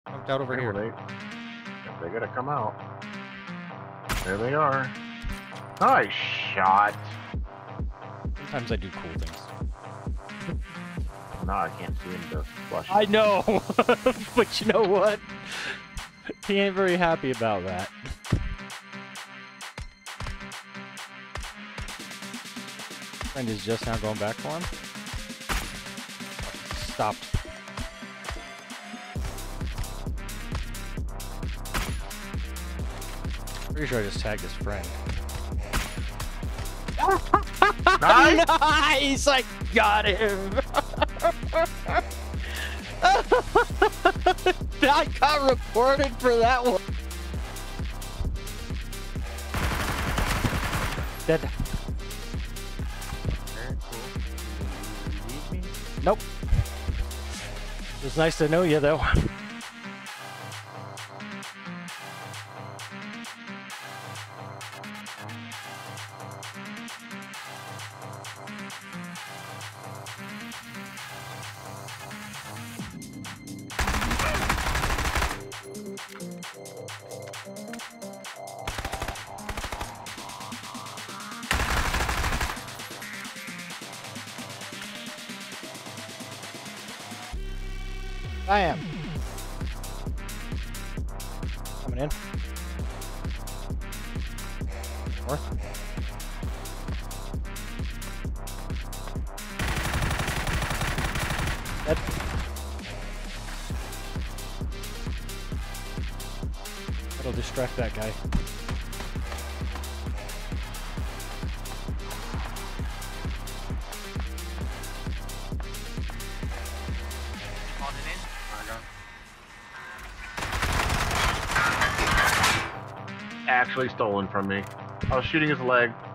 Jumped out over here. They gotta come out. There they are. Nice shot. Sometimes I do cool things. No, I can't see him to flush. I know, but you know what? He ain't very happy about that. Friend is just now going back for him. Stopped. Pretty sure I just tagged his friend. Nice! Nice! I got him! I got reported for that one. Dead. Nope. It was nice to know you, though. I am. Coming in. North. Dead. That'll distract that guy. Actually stolen from me. I was shooting his leg.